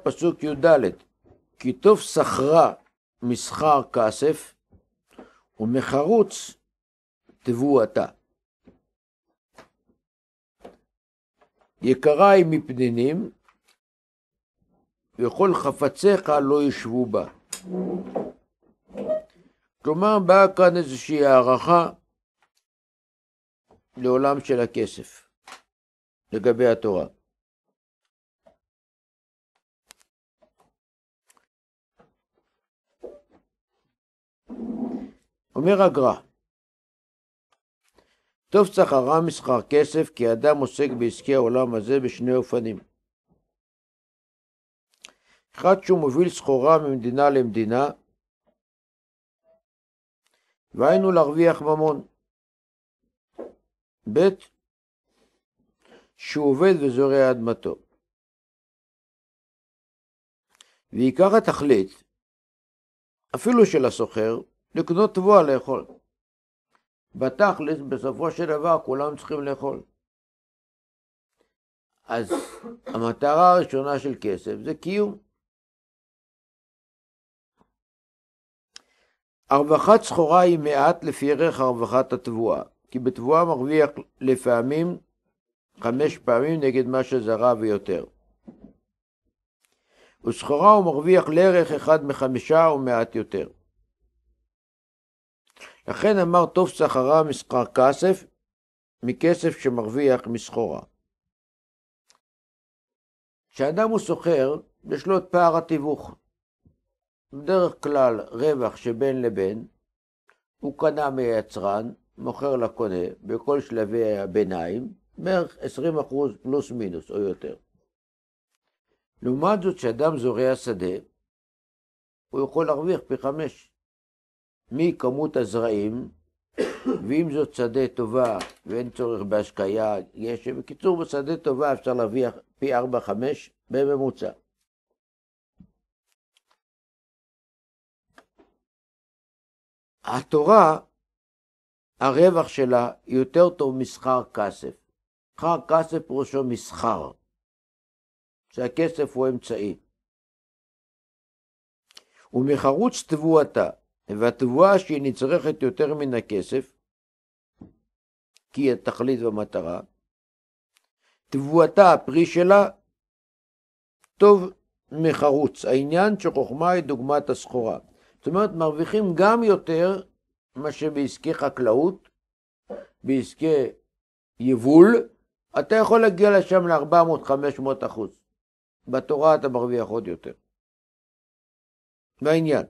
פסוק י"ד, כי טוב שכרה מסחר כסף, ומחרוץ תבואתה. יקרה היא מפנינים, וכל חפציך לא ישבו בה. כלומר, באה כאן איזושהי הערכה לעולם של הכסף, לגבי התורה. אומר הגר"א, טוב שכרה מסחר כסף, כי אדם עוסק בעסקי העולם הזה בשני אופנים. אחד, שהוא מוביל סחורה ממדינה למדינה, והיינו להרוויח ממון. ב', שהוא עובד וזורע אדמתו. ועיקר התכלית, אפילו של הסוחר, לקנות תבואה לאכול. בתכלית, בסופו של דבר, כולם צריכים לאכול. אז המטרה הראשונה של כסף זה קיום. הרווחת סחורה היא מעט לפי ערך הרווחת התבואה, כי בתבואה מרוויח לפעמים 5 פעמים נגד מה שזרע ויותר. וסחורה הוא מרוויח לערך 1/5 או מעט יותר. לכן אמר טוב שכרה מסחר כסף, מכסף שמרוויח מסחורה. כשאדם הוא סוחר, יש לו את פער התיווך. בדרך כלל רווח שבין לבין, הוא קנה מיצרן, מוכר לקונה, בכל שלבי הביניים, בערך 20% פלוס מינוס או יותר. לעומת זאת, כשאדם זורע שדה, הוא יכול להרוויח פי 5 מכמות הזרעים, ואם זאת שדה טובה ואין צורך בהשקיה, יש, בקיצור בשדה טובה אפשר להרוויח פי 4-5 בממוצע. התורה, הרווח שלה יותר טוב מסחר כסף. מסחר כסף פירושו מסחר, שהכסף הוא אמצעי. ומחרוץ תבואתה, והתבואה שהיא נצרכת יותר מן הכסף, כי היא התכלית והמטרה, תבואתה, הפרי שלה, טוב מחרוץ. העניין שחוכמה היא דוגמת הסחורה. זאת אומרת, מרוויחים גם יותר מה שבעסקי חקלאות, בעסקי יבול, אתה יכול להגיע לשם ל-400-500%. בתורה אתה מרוויח עוד יותר. והעניין,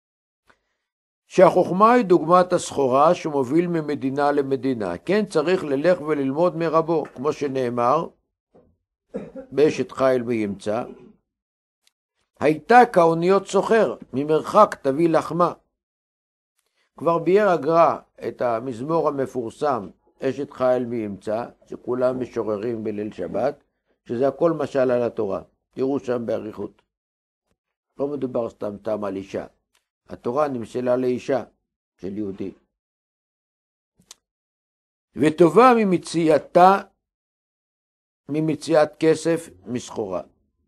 שהחוכמה היא דוגמת הסחורה שמוביל ממדינה למדינה. כן, צריך ללך וללמוד מרבו, כמו שנאמר, באשת חיל וימצא, הייתה כאוניות סוחר, ממרחק תביא לחמה. כבר ביאר הגר"א את המזמור המפורסם, אשת חיל וימצא, שכולם משוררים בליל שבת, שזה הכל משל על התורה. תראו שם בעריכות. לא מדובר סתם על אישה. התורה נמשלה לאישה של יהודי. וטובה ממציאת כסף מסחורה.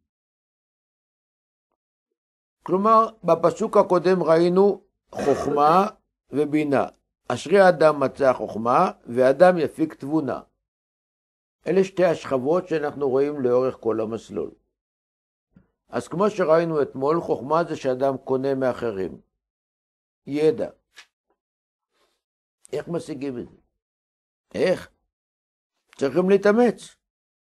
כלומר, בפסוק הקודם ראינו חוכמה ובינה. אשרי אדם מצא חוכמה, ואדם יפיק תבונה. אלה שתי השכבות שאנחנו רואים לאורך כל המסלול. אז כמו שראינו אתמול, חוכמה זה שאדם קונה מאחרים. ידע. איך משיגים את זה? איך? צריכים להתאמץ.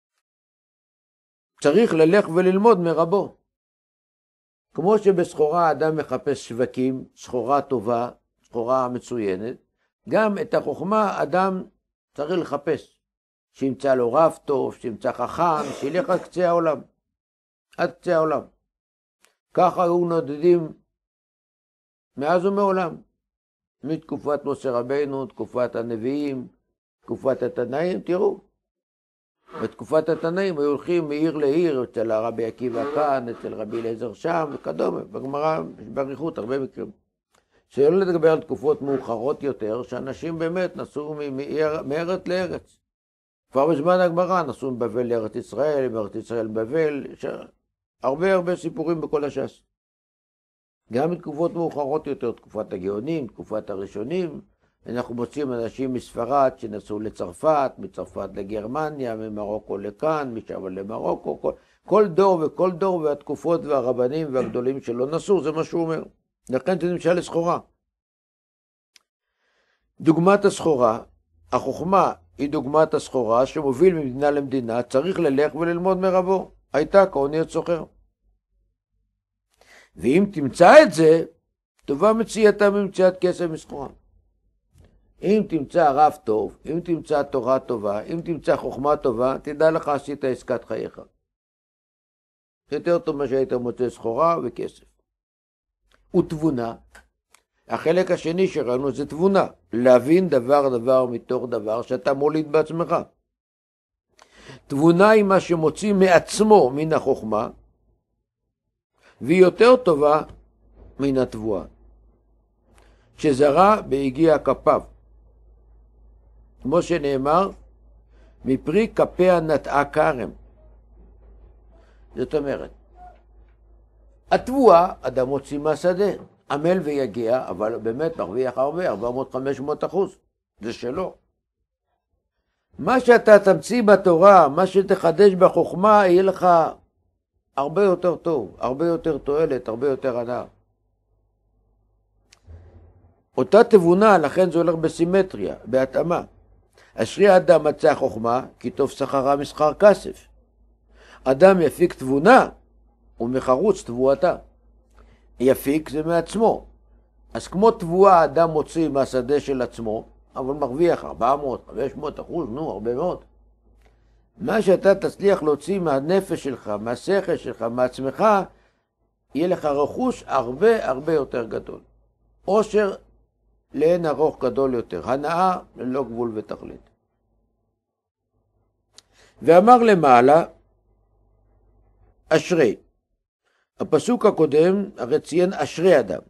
צריך ללך וללמוד מרבו. כמו שבסחורה האדם מחפש שווקים, סחורה טובה, סחורה מצוינת, גם את החוכמה אדם צריך לחפש. שימצא לו רב טוב, שימצא חכם, שילך עד קצה העולם. עד קצה העולם. ככה היו נודדים מאז ומעולם. מתקופת משה רבנו, תקופת הנביאים, תקופת התנאים, תראו. בתקופת התנאים היו הולכים מעיר לעיר, אצל הרבי עקיבא כאן, אצל רבי אליעזר שם וכדומה. בגמרא יש באריכות הרבה מקרים. שלא לדבר על תקופות מאוחרות יותר, שאנשים באמת נסעו מארץ לארץ. כבר בזמן הגמרא נסעו מבבל לארץ ישראל, מארץ ישראל לבבל, הרבה סיפורים בכל הש"ס. גם בתקופות מאוחרות יותר, תקופת הגאונים, תקופת הראשונים, אנחנו מוצאים אנשים מספרד שנסעו לצרפת, מצרפת לגרמניה, ממרוקו לכאן, משם למרוקו, כל דור וכל דור והתקופות והרבנים והגדולים שלא נסעו, זה מה שהוא אומר. לכן זה נמשל לסחורה. דוגמת הסחורה, החוכמה היא דוגמת הסחורה שמוביל ממדינה למדינה, צריך ללך וללמוד מרבו. הייתה כאוניות סוחר. ואם תמצא את זה, טובה מציאתה ממציאת כסף מסחורה. אם תמצא רב טוב, אם תמצא תורה טובה, אם תמצא חוכמה טובה, תדע לך עשית עסקת חייך. יותר טוב מה שהיית מוצא סחורה וכסף. ותבונה, החלק השני שראינו זה תבונה, להבין דבר מתוך דבר שאתה מוליד בעצמך. תבונה היא מה שמוציא מעצמו מן החוכמה, והיא יותר טובה מן התבואה. שזרה בהגיע כפיו. כמו שנאמר, מפרי כפיה נטעה כרם. זאת אומרת, התבואה, אדם מוציא מהשדה, עמל ויגיע, אבל באמת מרוויח הרבה, 400-500%. זה שלו. מה שאתה תמציא בתורה, מה שתחדש בחוכמה, יהיה לך הרבה יותר טוב, הרבה יותר תועלת, הרבה יותר הנאה. אותה תבונה, לכן זה הולך בסימטריה, בהתאמה. אשרי אדם מצא חוכמה, כי טוב שכרה משכר כסף. אדם יפיק תבונה, ומחרוץ תבואתה. יפיק זה מעצמו. אז כמו תבואה אדם מוציא מהשדה של עצמו, אבל מרוויח 400-500%, נו, הרבה מאוד. מה שאתה תצליח להוציא מהנפש שלך, מהשכל שלך, מעצמך, יהיה לך רכוש הרבה יותר גדול. עושר לאין ארוך גדול יותר, הנאה ללא גבול ותכלית. ואמר למעלה, אשרי. הפסוק הקודם הרי ציין אשרי אדם.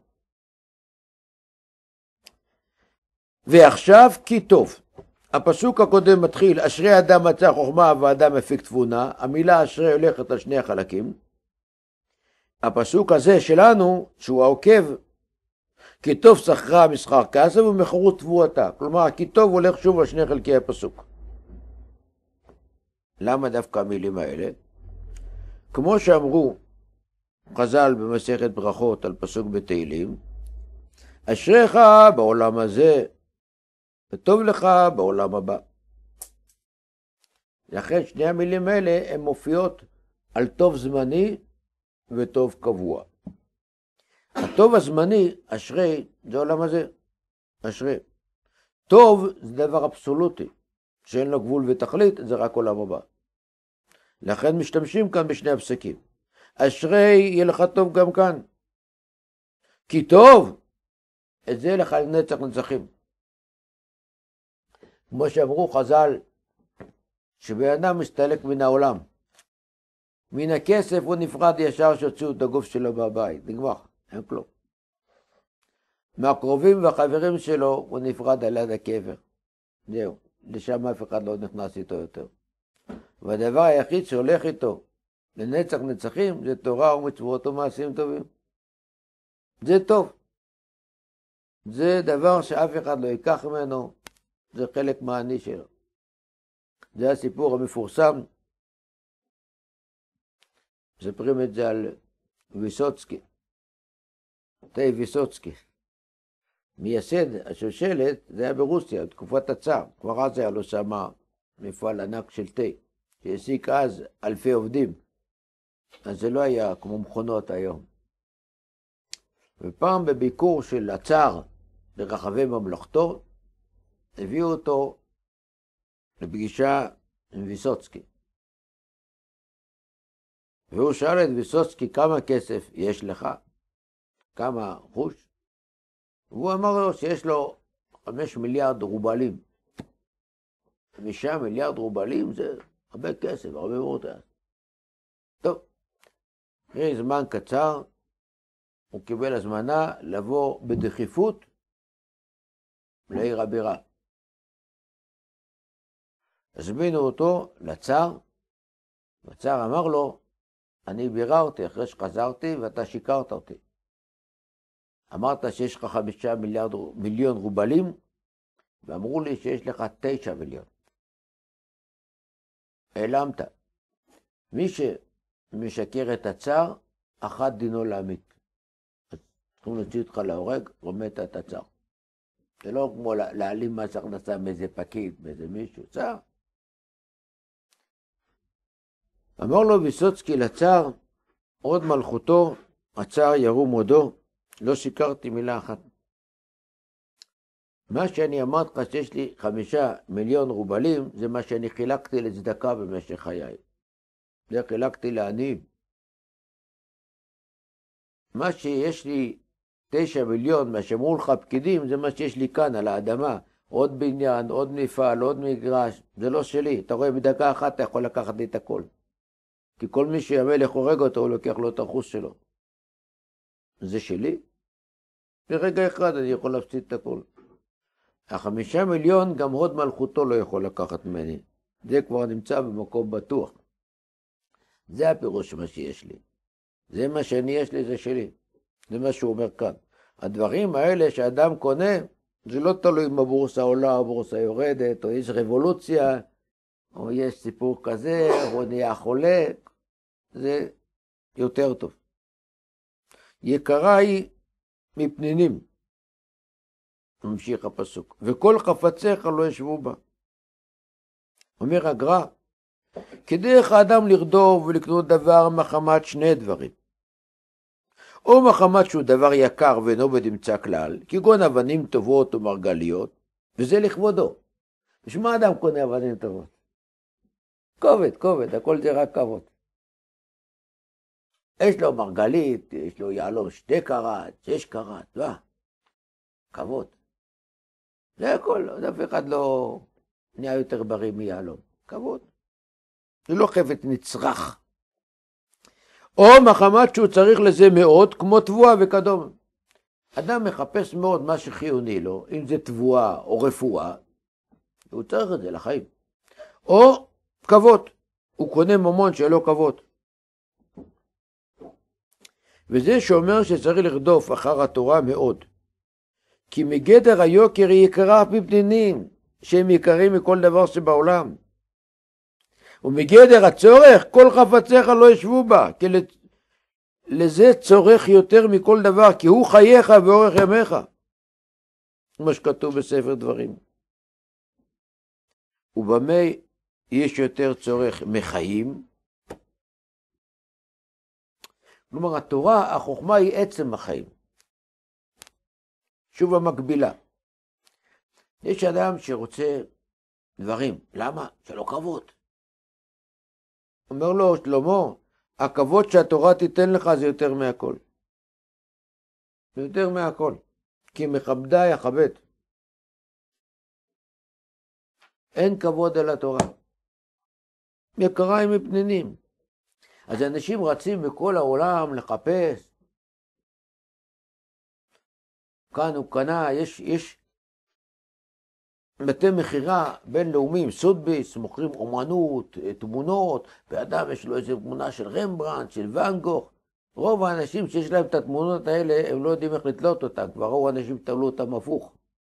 ועכשיו כי טוב. הפסוק הקודם מתחיל, אשרי אדם מצא חוכמה ואדם מפיק תבונה. המילה אשרי הולכת על שני החלקים. הפסוק הזה שלנו, שהוא העוקב, כי טוב שכרה משכר כסף ומחרות תבואתה. כלומר, כי טוב הולך שוב על שני חלקי הפסוק. למה דווקא המילים האלה? כמו שאמרו חז"ל במסכת ברכות על פסוק בתהילים, אשריך בעולם הזה וטוב לך בעולם הבא. לכן שני המילים האלה הן מופיעות על טוב זמני וטוב קבוע. הטוב הזמני, אשרי, זה עולם הזה. אשרי. טוב זה דבר אבסולוטי, שאין לו גבול ותכלית, זה רק עולם הבא. לכן משתמשים כאן בשני הפסקים. אשרי יהיה לך טוב גם כאן. כי טוב, את זה לך לנצח נצחים. כמו שאמרו חז"ל, שבן אדם מסתלק מן העולם. מן הכסף הוא נפרד ישר שהוציאו את הגוף שלו מהבית. נגמר, אין כלום. מהקרובים והחברים שלו הוא נפרד על יד הקבר. זהו, לשם אף אחד לא נכנס איתו יותר. והדבר היחיד שהולך איתו לנצח נצחים זה תורה ומצוות ומעשים טובים. זה טוב. זה דבר שאף אחד לא ייקח ממנו, זה חלק מהאני שלו. זה הסיפור המפורסם. מספרים את זה על ויסוצקי. תה ויסוצקי. מייסד השושלת, זה היה ברוסיה, בתקופת הצאר. כבר אז היה לו שם מפעל ענק של תה, שהעסיק אז אלפי עובדים. אז זה לא היה כמו מכונות היום. ופעם בביקור של הצאר ברחבי ממלכתו, הביאו אותו לפגישה עם ויסוצקי. והוא שאל את ויסוצקי, כמה כסף יש לך? כמה חוש? והוא אמר לו שיש לו 5 מיליארד רובלים. 5 מיליארד רובלים זה הרבה כסף, הרבה מאוד. טוב, אחרי זמן קצר, הוא קיבל הזמנה לבוא בדחיפות לעיר הבירה. הזמינו אותו לצאר, והצאר אמר לו, אני ביררתי אחרי שחזרתי ואתה שיקרת אותי. אמרת שיש לך 5 מיליון רובלים, ואמרו לי שיש לך 9 מיליון. העלמת. מי שמשקר את הצער, אחת דינו להמית. צריכים להוציא אותך להורג, רומית את הצער. זה לא כמו להעלים מס הכנסה מאיזה פקיד, מאיזה מישהו, צער. אמר לו ויסוצקי לצער, עוד מלכותו, הצער ירום הודו, לא שיקרתי מילה אחת. מה שאני אמרת לך שיש לי 5 מיליון רובלים, זה מה שאני חילקתי לצדקה במשך חיי. זה חילקתי לעניים. מה שיש לי 9 מיליון, מה שאמרו לך פקידים, זה מה שיש לי כאן על האדמה. עוד בניין, עוד מפעל, עוד מגרש, זה לא שלי. אתה רואה, בדקה אחת אתה יכול לקחת לי את הכל. כי כל מי שהמלך הורג אותו, הוא לוקח לו את הרכוש שלו. זה שלי? ברגע אחד אני יכול להפסיד את הכל. 5 מיליון, גם הוד מלכותו לא יכול לקחת ממני. זה כבר נמצא במקום בטוח. זה הפירוש מה שיש לי. זה מה שאני יש לי, זה שלי. זה מה שהוא אומר כאן. הדברים האלה שאדם קונה, זה לא תלוי אם הבורסה עולה או הבורסה יורדת, או יש רבולוציה, או יש סיפור כזה, או נהיה חולה. זה יותר טוב. יקרה היא מפנינים. ממשיך הפסוק. וכל חפציך לא ישבו בה. אומר הגר"א, כדרך האדם לרדוף ולקנות דבר מחמת 2 דברים. או מחמת שהוא דבר יקר ואינו בנמצא כלל, כגון אבנים טובות או מרגליות, וזה לכבודו. בשביל מה אדם קונה אבנים טובות? כובד, הכל זה רק כבוד. יש לו מרגלית, יש לו יהלום 2 קראט, 6 קראט, כבוד. זה הכל, אף אחד לא נהיה יותר בריא מיהלום. כבוד. זה לא חפץ נצרך. או מחמת שהוא צריך לזה מאוד, כמו תבואה וכדומה. אדם מחפש מאוד מה שחיוני לו, אם זה תבואה או רפואה, הוא צריך את זה לחיים. או כבוד, הוא קונה ממון שלא כבוד. וזה שאומר שצריך לרדוף אחר התורה מאוד. כי מגדר היוקר היא יקרה מפנינים, שהם יקרים מכל דבר שבעולם. ומגדר הצורך, כל חפציך לא ישבו בה, כי לזה צורך יותר מכל דבר, כי הוא חייך ואורך ימיך. כמו שכתוב בספר דברים. ובמה יש יותר צורך מחיים? כלומר, התורה, החוכמה היא עצם החיים. שוב המקבילה. יש אדם שרוצה דברים. למה? שלא כבוד. אומר לו, שלמה, הכבוד שהתורה תיתן לך זה יותר מהכל. זה יותר מהכל. כי מכבדה יכבד. אין כבוד על התורה. יקרה היא מפנינים. אז אנשים רצים בכל העולם לחפש. כאן הוא קנה, יש בתי מחירה בינלאומיים, סודביס, מוכרים אומנות, תמונות, ואדם יש לו איזו תמונה של רמברנדט, של ואן גוך. רוב האנשים שיש להם את התמונות האלה, הם לא יודעים איך לתלות אותם, כבר רוב האנשים תלו אותם הפוך.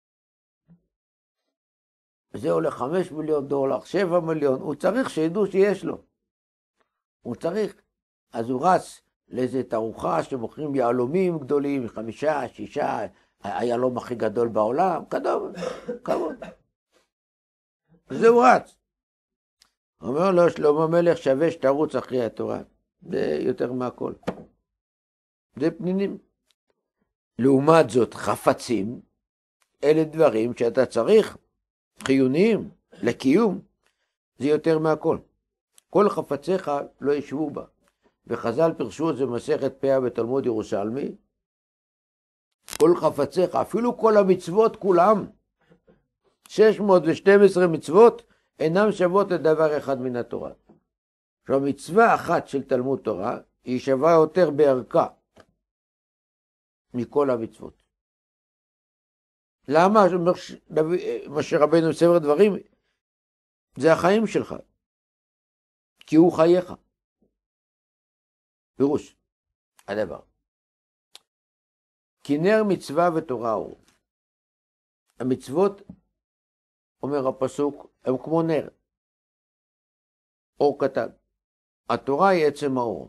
זה עולה 5 מיליון דולר, 7 מיליון, הוא צריך שידעו שיש לו. הוא צריך. אז הוא רץ לאיזו תערוכה שמוכרים יהלומים גדולים, 5, 6, היהלום הכי גדול בעולם, כבוד. וזהו רץ. אומר לו, שלמה המלך שווה שתרוץ אחרי התורה. זה יותר מהכל. זה פנינים. לעומת זאת, חפצים, אלה דברים שאתה צריך, חיוניים, לקיום, זה יותר מהכל. כל חפציך לא ישבו בה. וחז"ל פרשו את זה במסכת פאה בתלמוד ירושלמי. כל חפציך, אפילו כל המצוות כולם, 612 מצוות, אינם שוות לדבר אחד מן התורה. עכשיו, מצווה אחת של תלמוד תורה, היא שווה יותר בערכה מכל המצוות. למה? משה רבנו בספר דברים, זה החיים שלך. כי הוא חייך. פירוש הדבר. כי נר מצווה ותורה הוא. המצוות, אומר הפסוק, הם כמו נר. אור קטן. התורה היא עצם האור.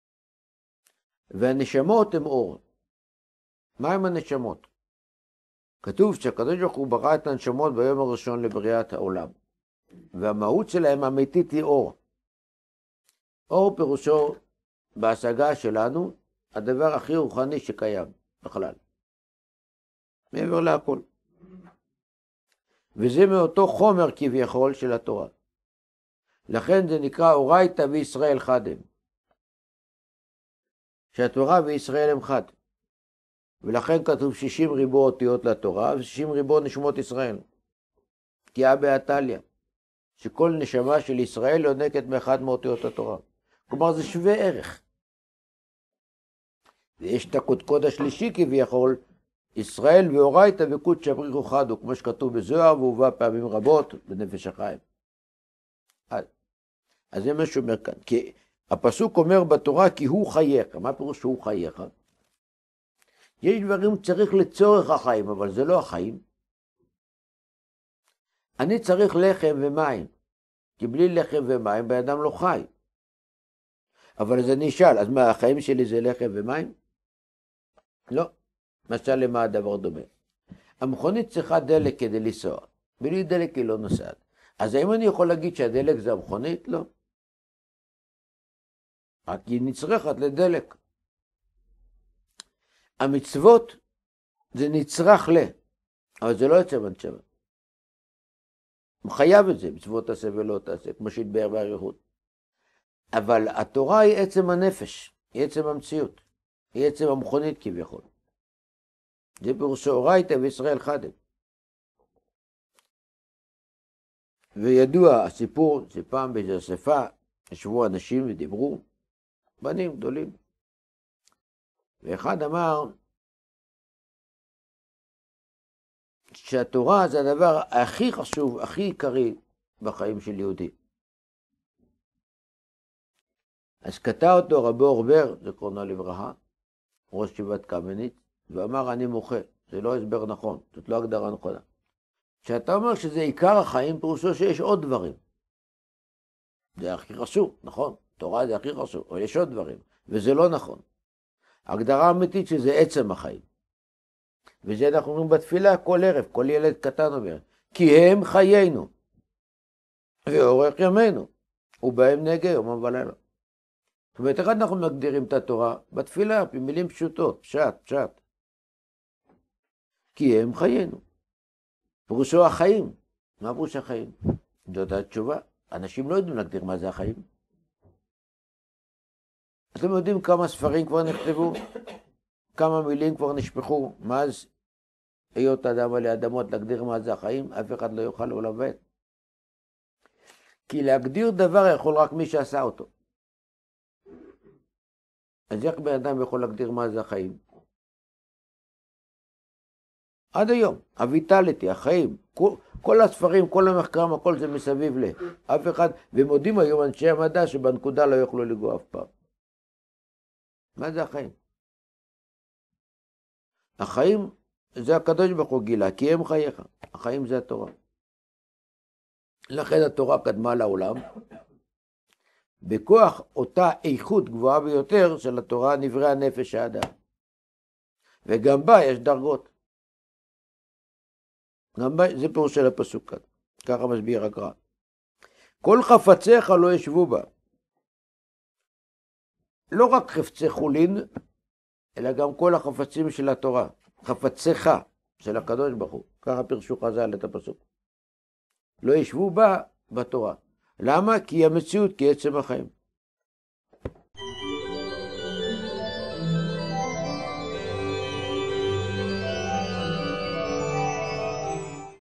והנשמות הם אור. מה הם הנשמות? כתוב שהקדוש ברוך הוא ברא את הנשמות ביום הראשון לבריאת העולם. והמהות שלהם האמיתית היא אור. אור פירושו בהשגה שלנו הדבר הכי רוחני שקיים בכלל. מעבר להכל. וזה מאותו חומר כביכול של התורה. לכן זה נקרא אורייתא וישראל חד הם. שהתורה וישראל הם חד. ולכן כתוב 60 ריבו אותיות לתורה ו60 ריבו נשמות ישראל. כי הא תליא, שכל נשמה של ישראל יונקת מאחד מאותיות התורה. כלומר זה שווה ערך. ויש את הקודקוד השלישי כביכול, ישראל ואורייתא וקודשא בריך הוא חד הוא, כמו שכתוב בזוהר והובא פעמים רבות בנפש החיים. אז זה מה שאומר כאן. כי הפסוק אומר בתורה כי הוא חייך. מה פירוש שהוא חייך? יש דברים צריך לצורך החיים, אבל זה לא החיים. אני צריך לחם ומים, כי בלי לחם ומים באדם לא חי. אבל אז אני אשאל, אז מה, החיים שלי זה לחם ומים? לא. משל למה הדבר דומה? המכונית צריכה דלק כדי לנסוע, בלי דלק היא לא נוסעת. אז האם אני יכול להגיד שהדלק זה המכונית? לא. רק היא נצרכת לדלק. המצוות זה נצרך אבל זה לא יוצא בנשמה. הוא חייב את זה, מצוות תעשה ולא תעשה, כמו שהתבאר באריכות. אבל התורה היא עצם הנפש, היא עצם המציאות, היא עצם המכונית כביכול. זה פירושו אורייתא וישראל חד הם. וידוע הסיפור שפעם באיזו אספה ישבו אנשים ודיברו, בנים גדולים. ואחד אמר שהתורה זה הדבר הכי חשוב, הכי עיקרי בחיים של יהודי. אז קטע אותו רבי אורבר, זיכרונו לברכה, ראש ישיבת קמניץ, ואמר אני מוחה, זה לא הסבר נכון, זאת לא הגדרה נכונה. כשאתה אומר שזה עיקר החיים, פירושו שיש עוד דברים. זה הכי חשוב, נכון? תורה זה הכי חשוב, אבל יש עוד דברים, וזה לא נכון. ההגדרה האמיתית שזה עצם החיים. וזה אנחנו אומרים בתפילה כל ערב, כל ילד קטן אומר, כי הם חיינו, ואורך ימינו, ובהם נהגה יומם ולילה. זאת אומרת, איך אנחנו מגדירים את התורה? בתפילה, במילים פשוטות, פשט. כי הם חיינו. פירושו החיים. מה פירוש החיים? זאת התשובה. אנשים לא יודעים להגדיר מה זה החיים. אתם יודעים כמה ספרים כבר נכתבו? כמה מילים כבר נשפכו? מאז היות אדם עלי אדמות להגדיר מה זה החיים, אף אחד לא יוכל לעולם ועד. כי להגדיר דבר יכול רק מי שעשה אותו. אז איך בן אדם יכול להגדיר מה זה החיים? עד היום, הויטליטי, החיים, כל הספרים, כל המחקרים, הכל זה מסביב אף אחד, ומודים היום אנשי המדע שבנקודה לא יוכלו לגוע אף פעם. מה זה החיים? החיים זה הקדוש ברוך הוא גילה, כי הם חייך. החיים זה התורה. לכן התורה קדמה לעולם. בכוח אותה איכות גבוהה ביותר של התורה נברא נפש האדם. וגם בה יש דרגות. גם בה, זה פירוש של הפסוק כאן. ככה מסביר הגר"א. כל חפציך לא ישבו בה. לא רק חפצי חולין, אלא גם כל החפצים של התורה. חפציך של הקדוש ברוך הוא. ככה פירשו חז"ל את הפסוק. לא ישבו בה בתורה. למה? כי המציאות כעצם החיים.